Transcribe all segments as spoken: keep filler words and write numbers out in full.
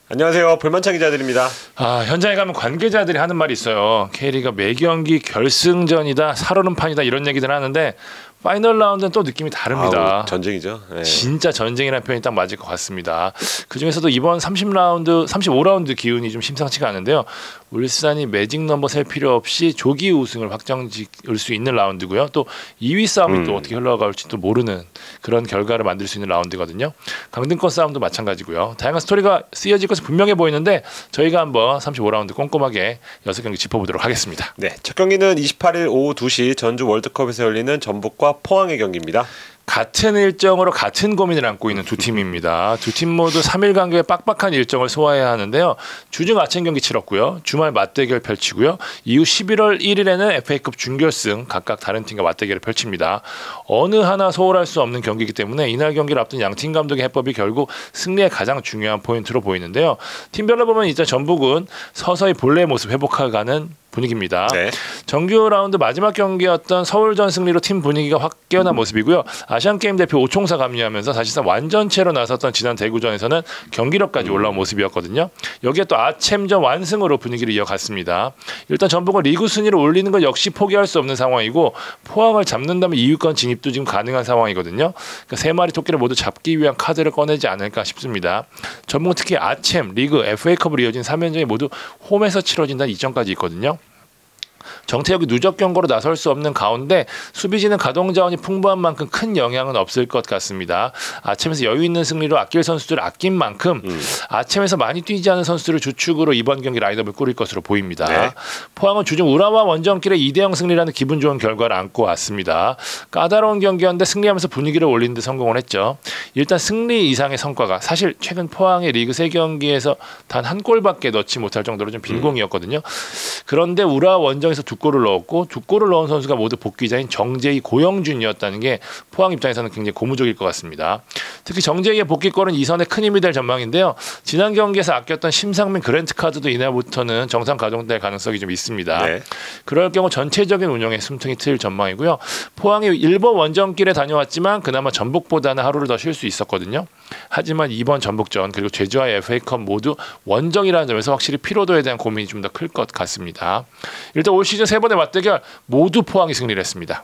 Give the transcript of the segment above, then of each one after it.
안녕하세요. 불만찬 기자들입니다. 아, 현장에 가면 관계자들이 하는 말이 있어요. K리그가 매 경기 결승전이다, 살얼음판이다 이런 얘기들 하는데 파이널 라운드는 또 느낌이 다릅니다. 아우, 전쟁이죠. 네. 진짜 전쟁이라는 표현이 딱 맞을 것 같습니다. 그중에서도 이번 삼십 라운드, 삼십오 라운드 기운이 좀 심상치가 않은데요. 울산이 매직 넘버 셀 필요 없이 조기 우승을 확정지을 수 있는 라운드고요. 또 이 위 싸움이 음. 또 어떻게 흘러갈지 또 모르는 그런 결과를 만들 수 있는 라운드거든요. 강등권 싸움도 마찬가지고요. 다양한 스토리가 쓰여질 것은 분명해 보이는데 저희가 한번 삼십오 라운드 꼼꼼하게 여섯 경기 짚어보도록 하겠습니다. 네, 첫 경기는 이십팔 일 오후 두 시 전주 월드컵에서 열리는 전북과 포항의 경기입니다. 같은 일정으로 같은 고민을 안고 있는 두 팀입니다. 두 팀 모두 삼 일 간격의 빡빡한 일정을 소화해야 하는데요. 주중 아침 경기 치렀고요. 주말 맞대결 펼치고요. 이후 십일월 일일에는 에프에이컵 준결승 각각 다른 팀과 맞대결을 펼칩니다. 어느 하나 소홀할 수 없는 경기이기 때문에 이날 경기를 앞둔 양팀 감독의 해법이 결국 승리의 가장 중요한 포인트로 보이는데요. 팀별로 보면 이제 전북은 서서히 본래의 모습 회복해가는 분위기입니다. 네. 정규 라운드 마지막 경기였던 서울전 승리로 팀 분위기가 확 깨어난 모습이고요. 아시안게임 대표 오총사 감리하면서 사실상 완전체로 나섰던 지난 대구전에서는 경기력까지 올라온 모습이었거든요. 여기에 또 아챔전 완승으로 분위기를 이어갔습니다. 일단 전북은 리그 순위를 올리는 것 역시 포기할 수 없는 상황이고 포항을 잡는다면 이 위권 진입도 지금 가능한 상황이거든요. 그러니까 세 마리 토끼를 모두 잡기 위한 카드를 꺼내지 않을까 싶습니다. 전북은 특히 아챔, 리그, 에프에이컵으로 이어진 삼 연전이 모두 홈에서 치러진다는 이점까지 있거든요. 정태혁이 누적 경고로 나설 수 없는 가운데 수비진은 가동 자원이 풍부한 만큼 큰 영향은 없을 것 같습니다. 아챔에서 여유 있는 승리로 아낄 선수들을 아낀 만큼 음. 아챔에서 많이 뛰지 않은 선수들을 주축으로 이번 경기 라인업을 꾸릴 것으로 보입니다. 네. 포항은 주중 우라와 원정길의 이 대 영 승리라는 기분 좋은 결과를 안고 왔습니다. 까다로운 경기였는데 승리하면서 분위기를 올리는 데 성공을 했죠. 일단 승리 이상의 성과가 사실 최근 포항의 리그 세 경기에서 단 한 골밖에 넣지 못할 정도로 좀 빈공이었거든요. 그런데 우라 원정에서 두 골을 넣었고 두 골을 넣은 선수가 모두 복귀자인 정재희, 고영준이었다는 게 포항 입장에서는 굉장히 고무적일 것 같습니다. 특히 정재희의 복귀골은 이선에 큰 힘이 될 전망인데요. 지난 경기에서 아꼈던 심상민 그랜트 카드도 이날부터는 정상 가동될 가능성이 좀 있습니다. 네. 그럴 경우 전체적인 운영에 숨통이 트일 전망이고요. 포항이 일본 원정길에 다녀왔지만 그나마 전북보다는 하루를 더 쉴 수 있었거든요. 하지만 이번 전북전 그리고 제주와의 에프에이컵 모두 원정이라는 점에서 확실히 피로도에 대한 고민이 좀 더 클 것 같습니다. 일단 올 시즌 세 번의 맞대결 모두 포항이 승리를 했습니다.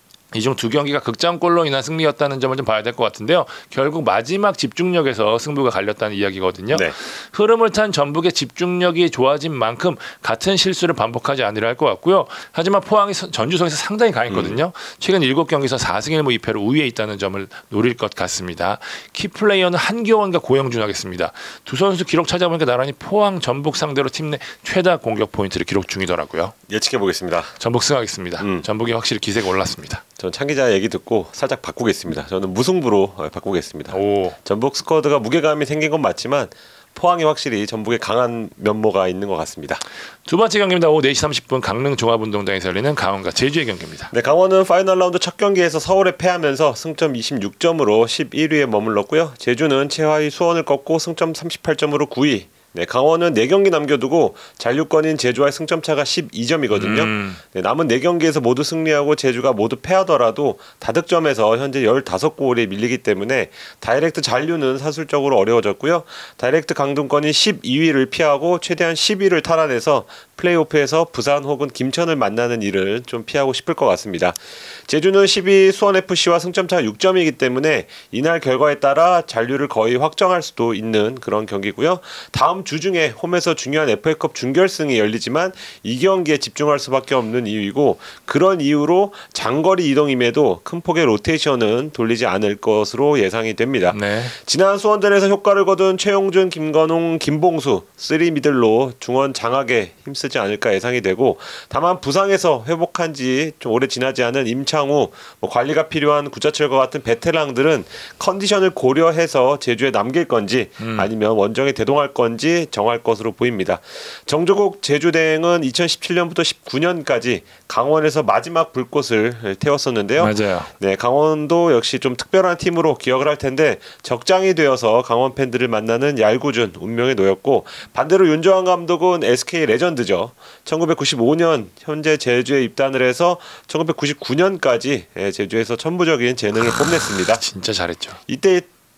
이 중 두 경기가 극장골로 인한 승리였다는 점을 좀 봐야 될 것 같은데요. 결국 마지막 집중력에서 승부가 갈렸다는 이야기거든요. 네. 흐름을 탄 전북의 집중력이 좋아진 만큼 같은 실수를 반복하지 않으려 할 것 같고요. 하지만 포항이 전주성에서 상당히 강했거든요. 음. 최근 일곱 경기에서 사 승 일 무 이 패로 우위에 있다는 점을 노릴 것 같습니다. 키플레이어는 한교원과 고영준 하겠습니다. 두 선수 기록 찾아보니까 나란히 포항, 전북 상대로 팀 내 최다 공격 포인트를 기록 중이더라고요. 예측해 보겠습니다. 전북 승하겠습니다. 음. 전북이 확실히 기세가 올랐습니다. 전 창 기자 얘기 듣고 살짝 바꾸겠습니다. 저는 무승부로 바꾸겠습니다. 오. 전북 스쿼드가 무게감이 생긴 건 맞지만 포항이 확실히 전북에 강한 면모가 있는 것 같습니다. 두 번째 경기입니다. 오후 네 시 삼십 분 강릉 종합운동장에서 열리는 강원과 제주의 경기입니다. 네, 강원은 파이널 라운드 첫 경기에서 서울에 패하면서 승점 이십육 점으로 십일 위에 머물렀고요. 제주는 최하위 수원을 꺾고 승점 삼십팔 점으로 구 위. 네, 강원은 네 경기 남겨두고 잔류권인 제주와의 승점차가 십이 점이거든요. 음. 네, 남은 네 경기에서 모두 승리하고 제주가 모두 패하더라도 다득점에서 현재 십오 골에 밀리기 때문에 다이렉트 잔류는 사실적으로 어려워졌고요. 다이렉트 강등권인 십이 위를 피하고 최대한 십 위를 탈환해서 플레이오프에서 부산 혹은 김천을 만나는 일을 좀 피하고 싶을 것 같습니다. 제주는 십 위 수원에프씨와 승점차가 육 점이기 때문에 이날 결과에 따라 잔류를 거의 확정할 수도 있는 그런 경기고요. 다음 주 중에 홈에서 중요한 에프에이컵 준결승이 열리지만 이 경기에 집중할 수밖에 없는 이유이고 그런 이유로 장거리 이동임에도 큰 폭의 로테이션은 돌리지 않을 것으로 예상이 됩니다. 네. 지난 수원전에서 효과를 거둔 최용준, 김건웅, 김봉수 쓰리 미들로 중원 장악에 힘쓰지 않을까 예상이 되고 다만 부상에서 회복한 지 좀 오래 지나지 않은 임창우, 뭐 관리가 필요한 구자철과 같은 베테랑들은 컨디션을 고려해서 제주에 남길 건지 음. 아니면 원정에 대동할 건지 정할 것으로 보입니다. 정조국 제주대행은 이천십칠 년부터 십구 년까지 강원에서 마지막 불꽃을 태웠었는데요. 맞아요. 네, 강원도 역시 좀 특별한 팀으로 기억을 할 텐데 적장이 되어서 강원 팬들을 만나는 얄궂은 운명에 놓였고 반대로 윤조한 감독은 에스케이 레전드죠. 천구백구십오 년 현재 제주에 입단을 해서 천구백구십구 년까지 제주에서 천부적인 재능을 뽐냈습니다. 진짜 잘했죠. 이때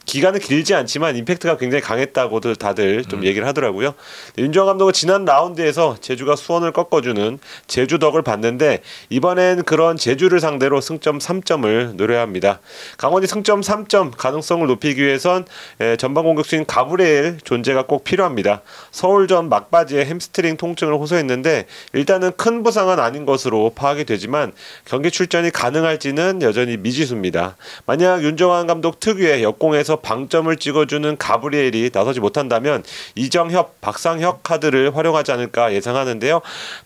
기간은 길지 않지만 임팩트가 굉장히 강했다고들 다들 좀 음. 얘기를 하더라고요. 윤정환 감독은 지난 라운드에서 제주가 수원을 꺾어주는 제주 덕을 봤는데 이번엔 그런 제주를 상대로 승점 삼 점을 노려야 합니다. 강원이 승점 삼 점 가능성을 높이기 위해선 전방 공격수인 가브리엘 존재가 꼭 필요합니다. 서울전 막바지에 햄스트링 통증을 호소했는데 일단은 큰 부상은 아닌 것으로 파악이 되지만 경기 출전이 가능할지는 여전히 미지수입니다. 만약 윤정환 감독 특유의 역공에서 방점을 찍어주는 가브리엘이 나서지 못한다면 이정협, 박상혁 카드를 활용하지 않을까 예상하는데요.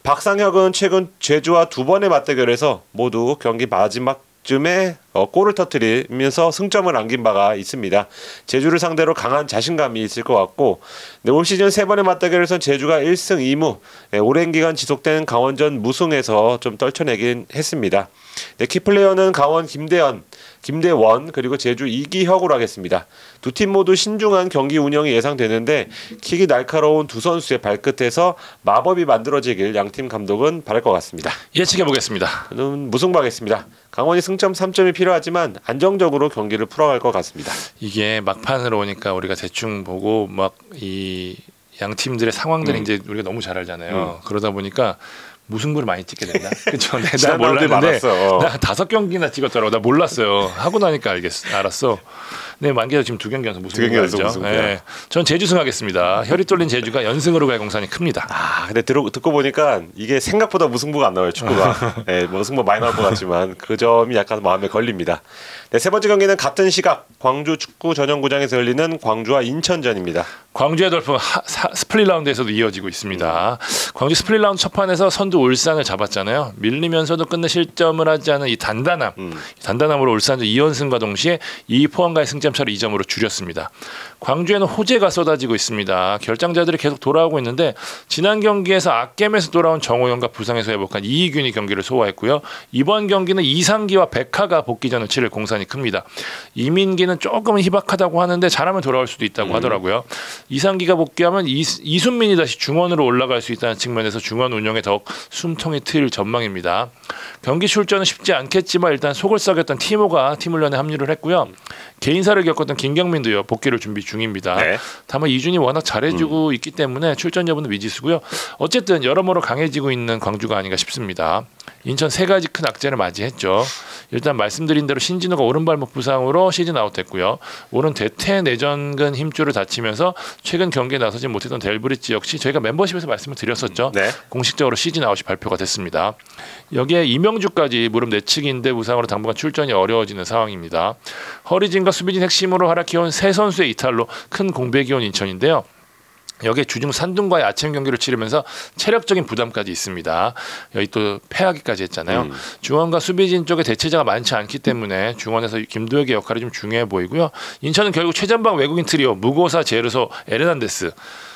박상혁은 최근 제주와 두 번의 맞대결에서 모두 경기 마지막 쯤에 어, 골을 터뜨리면서 승점을 안긴 바가 있습니다. 제주를 상대로 강한 자신감이 있을 것 같고 네, 올 시즌 세 번의 맞대결에선 제주가 일 승 이 무 네, 오랜 기간 지속된 강원전 무승에서 좀 떨쳐내긴 했습니다. 네, 키플레이어는 강원 김대현, 김대원 그리고 제주 이기혁으로 하겠습니다. 두 팀 모두 신중한 경기 운영이 예상되는데 킥이 날카로운 두 선수의 발끝에서 마법이 만들어지길 양팀 감독은 바랄 것 같습니다. 예측해 보겠습니다. 저는 무승부하겠습니다. 강원이 승점 삼 점이 필요하지만 안정적으로 경기를 풀어갈 것 같습니다. 이게 막판으로 오니까 우리가 대충 보고 막 이 양 팀들의 상황들을 음. 이제 우리가 너무 잘 알잖아요. 음. 그러다 보니까 무승부를 많이 찍게 된다. 그렇죠. 나 몰랐는데 나 다섯 경기나 찍었더라고. 나 몰랐어요. 하고 나니까 알겠어. 알았어. 네, 만개도 지금 두 경기 연속 무승부죠. 네. 전 제주승 하겠습니다. 혈이 뚫린 제주가 연승으로 갈 공산이 큽니다. 아, 근데 들어, 듣고 보니까 이게 생각보다 무승부가 안 나와요. 축구가. 네, 무승부 많이 나올 것 같지만 그 점이 약간 마음에 걸립니다. 네, 세 번째 경기는 같은 시각 광주 축구 전용구장에서 열리는 광주와 인천전입니다. 광주의 돌풍 하, 사, 스플릿 라운드에서도 이어지고 있습니다. 음. 광주 스플릿 라운드 첫 판에서 선두 울산을 잡았잖아요. 밀리면서도 끝내 실점을 하지 않은 이 단단함, 음. 이 단단함으로 울산도 이 연승과 동시에 이 포항과의 승점차를 이 점으로 줄였습니다. 광주에는 호재가 쏟아지고 있습니다. 결장자들이 계속 돌아오고 있는데 지난 경기에서 악겜에서 돌아온 정호영과 부상에서 회복한 이희균이 경기를 소화했고요. 이번 경기는 이상기와 백하가 복귀전을 치를 공산이 큽니다. 이민기는 조금은 희박하다고 하는데 잘하면 돌아올 수도 있다고 음. 하더라고요. 이상기가 복귀하면 이, 이순민이 다시 중원으로 올라갈 수 있다는 측면에서 중원 운영에 더욱 숨통이 트일 전망입니다. 경기 출전은 쉽지 않겠지만 일단 속을 썩였던 티모가 팀훈련에 합류를 했고요. 개인사를 겪었던 김경민도요 복귀를 준비 중입니다. 네. 다만 이준이 워낙 잘해주고 음. 있기 때문에 출전 여부는 미지수고요. 어쨌든 여러모로 강해지고 있는 광주가 아닌가 싶습니다. 인천 세 가지 큰 악재를 맞이했죠. 일단 말씀드린 대로 신진호가 오른발목 부상으로 시즌 아웃됐고요. 오른 대퇴 내전근 힘줄을 다치면서 최근 경기에 나서지 못했던 델브리지 역시 저희가 멤버십에서 말씀을 드렸었죠. 네. 공식적으로 시즌 아웃이 발표가 됐습니다. 여기에 이명주까지 무릎 내측인대 부상으로 당분간 출전이 어려워지는 상황입니다. 허리진과 수비진 핵심으로 활약해온 세 선수의 이탈로 큰 공백이 온 인천인데요. 여기에 주중 산둥과의 아침 경기를 치르면서 체력적인 부담까지 있습니다. 여기 또 패하기까지 했잖아요. 음. 중원과 수비진 쪽에 대체자가 많지 않기 때문에 중원에서 김도혁의 역할이 좀 중요해 보이고요. 인천은 결국 최전방 외국인 트리오 무고사, 제르소, 에르난데스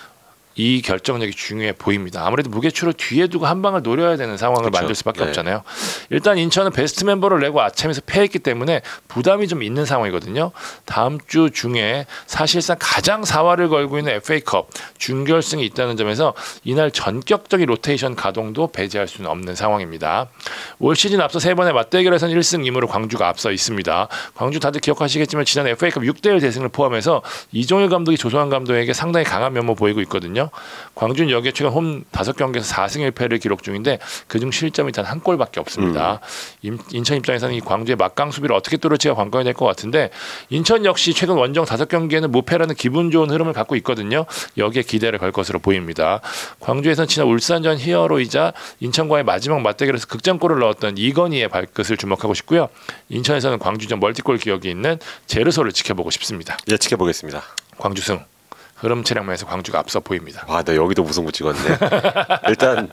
이 결정력이 중요해 보입니다. 아무래도 무게추를 뒤에 두고 한 방을 노려야 되는 상황을 그렇죠. 만들 수밖에 네. 없잖아요. 일단 인천은 베스트 멤버를 내고 아침에서 패했기 때문에 부담이 좀 있는 상황이거든요. 다음 주 중에 사실상 가장 사활을 걸고 있는 에프에이컵 준결승이 있다는 점에서 이날 전격적인 로테이션 가동도 배제할 수는 없는 상황입니다. 올 시즌 앞서 세 번의 맞대결에서는 일 승 이 무로 광주가 앞서 있습니다. 광주 다들 기억하시겠지만 지난 에프에이컵 육 대 일 대승을 포함해서 이종일 감독이 조소환 감독에게 상당히 강한 면모 보이고 있거든요. 광주는 여기에 최근 홈 다섯 경기에서 사 승 일 패를 기록 중인데 그중 실점이 단 한 골밖에 없습니다. 음. 인천 입장에서는 이 광주의 막강 수비를 어떻게 뚫을지가 관건이 될 것 같은데 인천 역시 최근 원정 다섯 경기에는 무패라는 기분 좋은 흐름을 갖고 있거든요. 여기에 기대를 걸 것으로 보입니다. 광주에서는 지난 울산전 히어로이자 인천과의 마지막 맞대결에서 극장골을 넣었던 이건희의 발끝을 주목하고 싶고요. 인천에서는 광주전 멀티골 기억이 있는 제르소를 지켜보고 싶습니다. 예, 지켜보겠습니다. 광주승. 흐름 체력면에서 광주가 앞서 보입니다. 와, 나 여기도 무승부 찍었네. 일단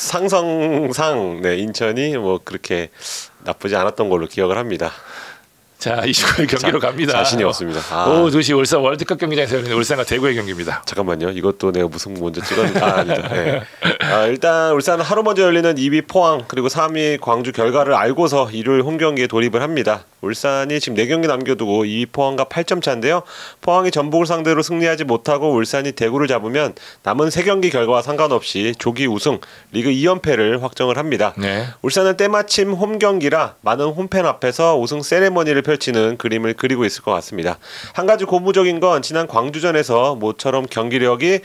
상성상 네, 인천이 뭐 그렇게 나쁘지 않았던 걸로 기억을 합니다. 자, 이십구 일 경기로 자, 갑니다. 자신이 없습니다. 아. 오후 두 시 울산 월드컵 경기장에서 열리는 울산과 대구의 경기입니다. 잠깐만요. 이것도 내가 무슨 먼저 찍었는데 아, 아니다. 네. 아, 일단 울산은 하루 먼저 열리는 이 위 포항 그리고 삼 위 광주 결과를 알고서 일요일 홈 경기에 돌입을 합니다. 울산이 지금 네 경기 남겨두고 이 위 포항과 팔 점 차인데요. 포항이 전북을 상대로 승리하지 못하고 울산이 대구를 잡으면 남은 세 경기 결과와 상관없이 조기 우승, 리그 이 연패를 확정을 합니다. 네. 울산은 때마침 홈 경기라 많은 홈팬 앞에서 우승 세레머니를 펼치는 그림을 그리고 있을 것 같습니다. 한 가지 고무적인 건 지난 광주전에서 모처럼 경기력이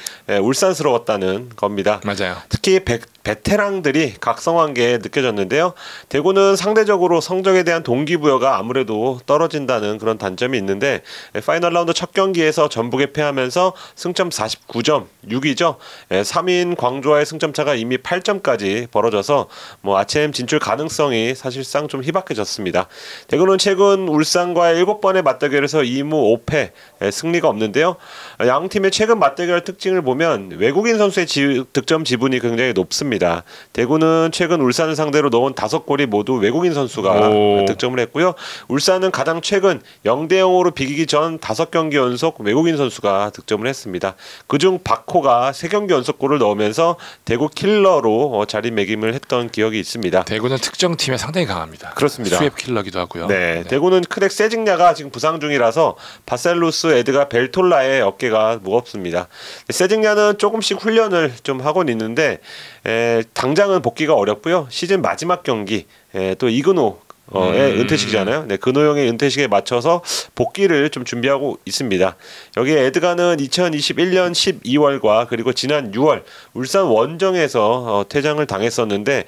울산스러웠다는 겁니다. 맞아요. 특히 백, 베테랑들이 각성한 게 느껴졌는데요. 대구는 상대적으로 성적에 대한 동기부여가 아무래도 떨어진다는 그런 단점이 있는데 파이널 라운드 첫 경기에서 전북에 패하면서 승점 사십구 점, 육 위죠. 삼 위인 광주와의 승점차가 이미 팔 점까지 벌어져서 뭐 아침 진출 가능성이 사실상 좀 희박해졌습니다. 대구는 최근 울산과의 일곱 번의 맞대결에서 이 무 오 패, 승리가 없는데요. 양 팀의 최근 맞대결 특징을 보면 외국인 선수의 지, 득점 지분이 굉장히 높습니다. 대구는 최근 울산을 상대로 넣은 다섯 골이 모두 외국인 선수가 오. 득점을 했고요. 울산은 가장 최근 영 대 영으로 비기기 전 다섯 경기 연속 외국인 선수가 득점을 했습니다. 그중 박호가 세 경기 연속 골을 넣으면서 대구 킬러로 자리매김을 했던 기억이 있습니다. 대구는 특정팀에 상당히 강합니다. 그렇습니다. 수협 킬러기도 하고요. 네, 네. 대구는 크랙 세징야가 지금 부상 중이라서 바셀루스 에드가 벨톨라의 어깨가 무겁습니다. 세징야는 조금씩 훈련을 좀 하곤 있는데 에, 당장은 복귀가 어렵고요. 시즌 마지막 경기 에, 또 이근호 어의 음. 은퇴식이잖아요. 네, 근호영의 은퇴식에 맞춰서 복귀를 좀 준비하고 있습니다. 여기에 에드가는 이천이십일 년 십이월과 그리고 지난 유월 울산 원정에서 어, 퇴장을 당했었는데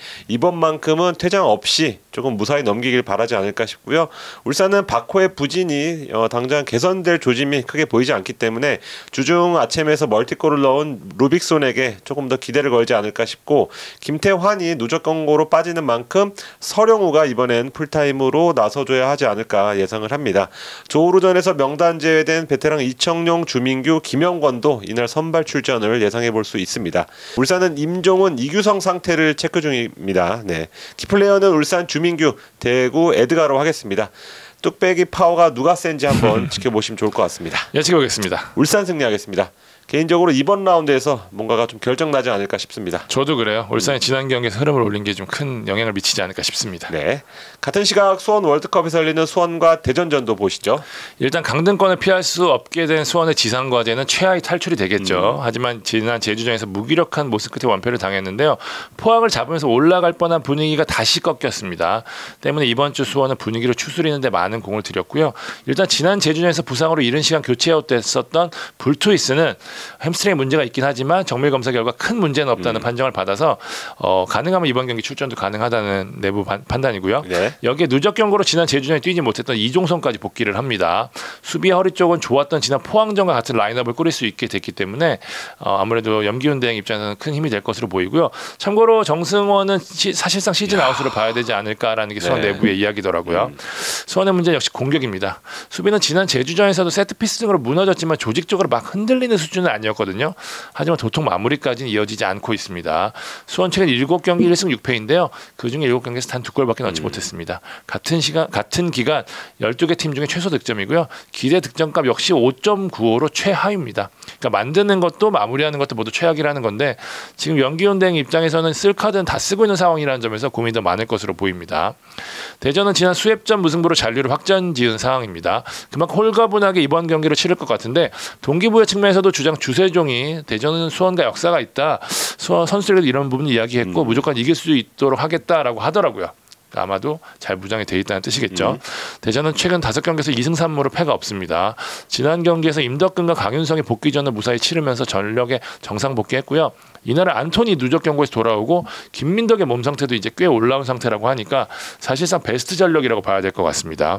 이번만큼은 퇴장 없이 조금 무사히 넘기길 바라지 않을까 싶고요. 울산은 박호의 부진이 어, 당장 개선될 조짐이 크게 보이지 않기 때문에 주중 아침에서 멀티골을 넣은 루빅손에게 조금 더 기대를 걸지 않을까 싶고 김태환이 누적 경고로 빠지는 만큼 서령우가 이번엔 풀 타임으로 나서줘야 하지 않을까 예상을 합니다. 조우루전에서 명단 제외된 베테랑 이청용, 주민규, 김영권도 이날 선발 출전을 예상해 볼 수 있습니다. 울산은 임종훈, 이규성 상태를 체크 중입니다. 네. 키플레이어는 울산 주민규, 대구 에드가로 하겠습니다. 뚝배기 파워가 누가 센지 한번 지켜보시면 좋을 것 같습니다. 예측해 보겠습니다. 울산 승리하겠습니다. 개인적으로 이번 라운드에서 뭔가가 좀 결정나지 않을까 싶습니다. 저도 그래요. 울산이 지난 경기에서 흐름을 올린 게 좀 큰 영향을 미치지 않을까 싶습니다. 네, 같은 시각 수원 월드컵에서 열리는 수원과 대전전도 보시죠. 일단 강등권을 피할 수 없게 된 수원의 지상 과제는 최하위 탈출이 되겠죠. 음. 하지만 지난 제주전에서 무기력한 모습 끝에 완패를 당했는데요. 포항을 잡으면서 올라갈 뻔한 분위기가 다시 꺾였습니다. 때문에 이번 주 수원은 분위기를 추스리는 데 많은 공을 들였고요. 일단 지난 제주전에서 부상으로 이른 시간 교체 아웃됐었던 불투이스는 햄스트링에 문제가 있긴 하지만 정밀 검사 결과 큰 문제는 없다는 음. 판정을 받아서 어, 가능하면 이번 경기 출전도 가능하다는 내부 반, 판단이고요. 네. 여기에 누적 경고로 지난 제주전에 뛰지 못했던 이종성까지 복귀를 합니다. 수비 허리 쪽은 좋았던 지난 포항전과 같은 라인업을 꾸릴 수 있게 됐기 때문에 어, 아무래도 염기훈 대행 입장에서는 큰 힘이 될 것으로 보이고요. 참고로 정승원은 시, 사실상 시즌 야. 아웃으로 봐야 되지 않을까라는 게 수원 네. 내부의 이야기더라고요. 음. 수원의 문제는 역시 공격입니다. 수비는 지난 제주전에서도 세트피스 등으로 무너졌지만 조직적으로 막 흔들리는 수준은 아니었거든요. 하지만 도통 마무리까지는 이어지지 않고 있습니다. 수원 최근 일곱 경기 일 승 육 패인데요. 그중에 일곱 경기에서 단 두 골밖에 넣지 음. 못했습니다. 같은 시간 같은 기간 열두 개 팀 중에 최소 득점이고요. 기대 득점값 역시 오 점 구오로 최하위입니다. 그러니까 만드는 것도 마무리하는 것도 모두 최악이라는 건데 지금 연기훈 대행 입장에서는 쓸 카드는 다 쓰고 있는 상황이라는 점에서 고민이 더 많을 것으로 보입니다. 대전은 지난 수협전 무승부로 잔류를 확정지은 상황입니다. 그만큼 홀가분하게 이번 경기를 치를 것 같은데 동기부여 측면에서도 주장 주세종이 대전은 수원과 역사가 있다. 수원 선수들에게 이런 부분을 이야기했고 음. 무조건 이길 수 있도록 하겠다라고 하더라고요. 아마도 잘 무장이 돼 있다는 뜻이겠죠. 음. 대전은 최근 다섯 경기에서 이 승 삼 무로 패가 없습니다. 지난 경기에서 임덕근과 강윤성이 복귀전을 무사히 치르면서 전력에 정상 복귀했고요. 이날은 안토니 누적 경고에서 돌아오고 김민덕의 몸 상태도 이제 꽤 올라온 상태라고 하니까 사실상 베스트 전력이라고 봐야 될 것 같습니다.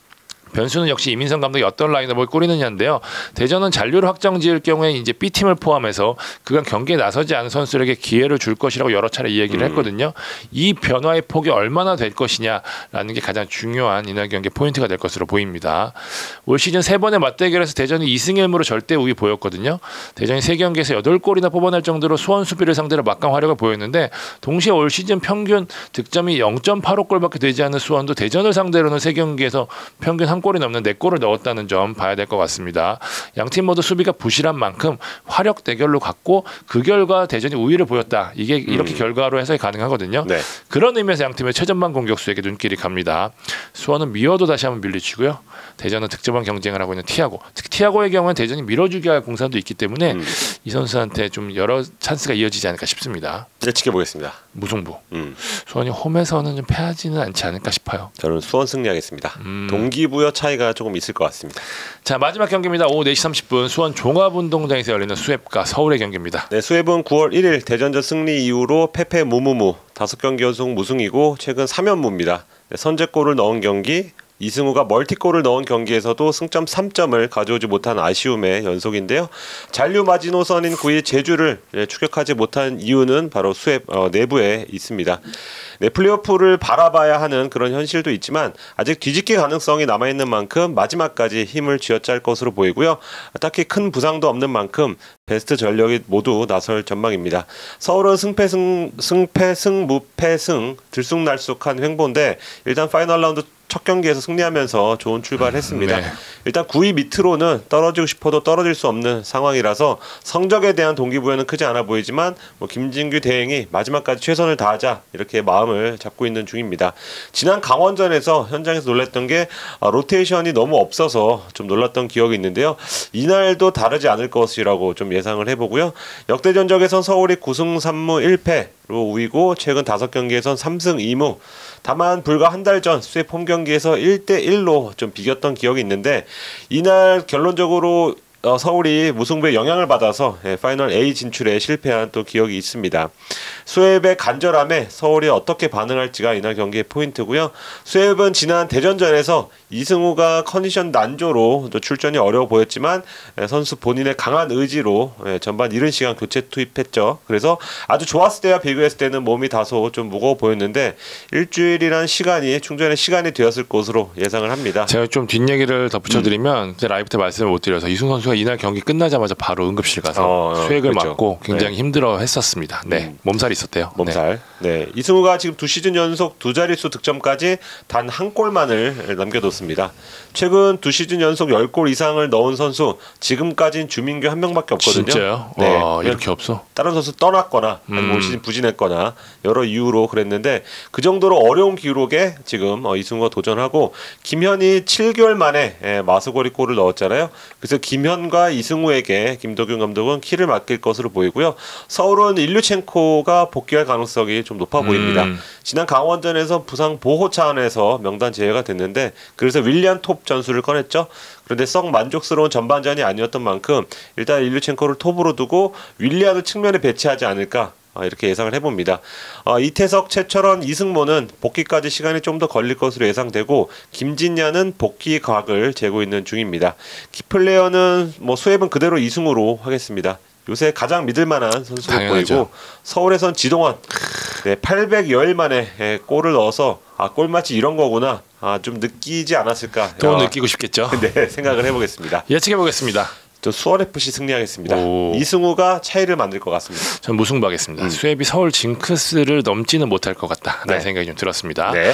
변수는 역시 이민성 감독이 어떤 라인업을 꾸리느냐인데요. 대전은 잔류를 확정지을 경우에 이제 B팀을 포함해서 그간 경기에 나서지 않은 선수들에게 기회를 줄 것이라고 여러 차례 얘기를 했거든요. 이 변화의 폭이 얼마나 될 것이냐라는 게 가장 중요한 이날 경기 포인트가 될 것으로 보입니다. 올 시즌 세 번의 맞대결에서 대전이 이 승 일 무로 절대 우위 보였거든요. 대전이 세 경기에서 여덟 골이나 뽑아낼 정도로 수원 수비를 상대로 막강 화력을 보였는데 동시에 올 시즌 평균 득점이 영 점 팔오 골밖에 되지 않는 수원도 대전을 상대로는 세 경기에서 평균 한 골이 넘는 네 골을 넣었다는 점 봐야 될 것 같습니다. 양팀 모두 수비가 부실한 만큼 화력 대결로 갔고 그 결과 대전이 우위를 보였다. 이게 이렇게 음. 결과로 해석이 가능하거든요. 네. 그런 의미에서 양팀의 최전방 공격수에게 눈길이 갑니다. 수원은 미워도 다시 한번 밀리치고요. 대전은 득점왕 경쟁을 하고 있는 티아고. 특히 티아고의 경우는 대전이 밀어주기 할 공산도 있기 때문에 음. 이 선수한테 좀 여러 찬스가 이어지지 않을까 싶습니다. 네, 지켜보겠습니다. 무승부. 음. 수원이 홈에서는 좀 패하지는 않지 않을까 싶어요. 저는 수원 승리하겠습니다. 음. 동기부여 정도여 차이가 조금 있을 것 같습니다. 자, 마지막 경기입니다. 오후 네 시 삼십 분 수원 종합운동장에서 열리는 수협과 서울의 경기입니다. 네, 수협은 구월 일일 대전전 승리 이후로 패패 무무무 다섯 경기 연속 무승이고 최근 삼 연무입니다. 네, 선제골을 넣은 경기, 이승우가 멀티골을 넣은 경기에서도 승점 삼 점을 가져오지 못한 아쉬움의 연속인데요. 잔류 마지노선인 구 위 제주를 추격하지 못한 이유는 바로 수협 어, 내부에 있습니다. 네, 플레이오프를 바라봐야 하는 그런 현실도 있지만 아직 뒤집기 가능성이 남아있는 만큼 마지막까지 힘을 쥐어짤 것으로 보이고요. 딱히 큰 부상도 없는 만큼 베스트 전력이 모두 나설 전망입니다. 서울은 승패승, 승패승, 무패승 들쑥날쑥한 횡보인데 일단 파이널 라운드 첫 경기에서 승리하면서 좋은 출발을 했습니다. 네. 일단 구 위 밑으로는 떨어지고 싶어도 떨어질 수 없는 상황이라서 성적에 대한 동기부여는 크지 않아 보이지만 뭐 김진규 대행이 마지막까지 최선을 다하자 이렇게 마음을 잡고 있는 중입니다. 지난 강원전에서 현장에서 놀랐던 게 아, 로테이션이 너무 없어서 좀 놀랐던 기억이 있는데요. 이날도 다르지 않을 것이라고 좀 예상을 해보고요. 역대 전적에선 서울이 구 승 삼 무 일 패로 우위고 최근 다섯 경기에선 삼 승 이 무. 다만 불과 한 달 전 수협 홈 경기에서 일 대 일로 좀 비겼던 기억이 있는데 이날 결론적으로 어, 서울이 무승부에 영향을 받아서 예, 파이널 A 진출에 실패한 또 기억이 있습니다. 수협의 간절함에 서울이 어떻게 반응할지가 이날 경기의 포인트고요. 수협은 지난 대전전에서 이승우가 컨디션 난조로 또 출전이 어려워 보였지만 예, 선수 본인의 강한 의지로 예, 전반 이른 시간 교체 투입했죠. 그래서 아주 좋았을 때와 비교했을 때는 몸이 다소 좀 무거워 보였는데 일주일이란 시간이 충전의 시간이 되었을 것으로 예상을 합니다. 제가 좀 뒷얘기를 덧붙여드리면 음. 라이브 때 말씀을 못 드려서 이승우 선수가 이날 경기 끝나자마자 바로 응급실 가서 어, 어, 수액을 그렇죠. 맞고 굉장히 네. 힘들어했었습니다. 네, 음. 몸살이 있었대요. 몸살. 네. 네, 이승우가 지금 두 시즌 연속 두 자릿수 득점까지 단 한 골만을 남겨뒀습니다. 최근 두 시즌 연속 십 골 이상을 넣은 선수 지금까지는 주민규 한 명밖에 없거든요. 진짜요? 네, 와, 이렇게 없어? 다른 선수 떠났거나 아니면 올 음. 시즌 부진했거나 여러 이유로 그랬는데 그 정도로 어려운 기록에 지금 어, 이승우가 도전하고 김현이 칠 개월 만에 예, 마수거리 골을 넣었잖아요. 그래서 김현과 이승우에게 김도균 감독은 키를 맡길 것으로 보이고요. 서울은 일류첸코가 복귀할 가능성이 좀 높아 보입니다. 음. 지난 강원전에서 부상 보호 차원에서 명단 제외가 됐는데 그래서 윌리안 톱 전술을 꺼냈죠. 그런데 썩 만족스러운 전반전이 아니었던 만큼 일단 일류첸코를 톱으로 두고 윌리안을 측면에 배치하지 않을까 이렇게 예상을 해봅니다. 어, 이태석, 최철원, 이승모는 복귀까지 시간이 좀 더 걸릴 것으로 예상되고 김진야는 복귀 각을 재고 있는 중입니다. 키플레이어는 뭐 수협은 그대로 이승우로 하겠습니다. 요새 가장 믿을만한 선수로 당연하죠. 보이고 서울에선 지동원 네, 팔백여 일 만에 예, 골을 넣어서 아 골맛이 이런 거구나 아, 좀 느끼지 않았을까 또 야, 느끼고 싶겠죠. 네, 생각을 해보겠습니다. 예측해보겠습니다. 저 수원에프씨 승리하겠습니다. 오. 이승우가 차이를 만들 것 같습니다. 전 무승부하겠습니다. 음. 수협이 서울 징크스를 넘지는 못할 것 같다라는 네. 생각이 좀 들었습니다. 네.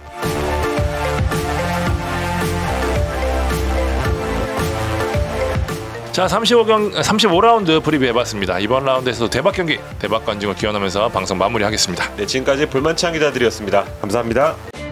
자, 삼십오 경, 삼십오 라운드 프리뷰해봤습니다. 이번 라운드에서도 대박 경기, 대박 관중을 기원하면서 방송 마무리하겠습니다. 네, 지금까지 불만찬 기자들이었습니다. 감사합니다.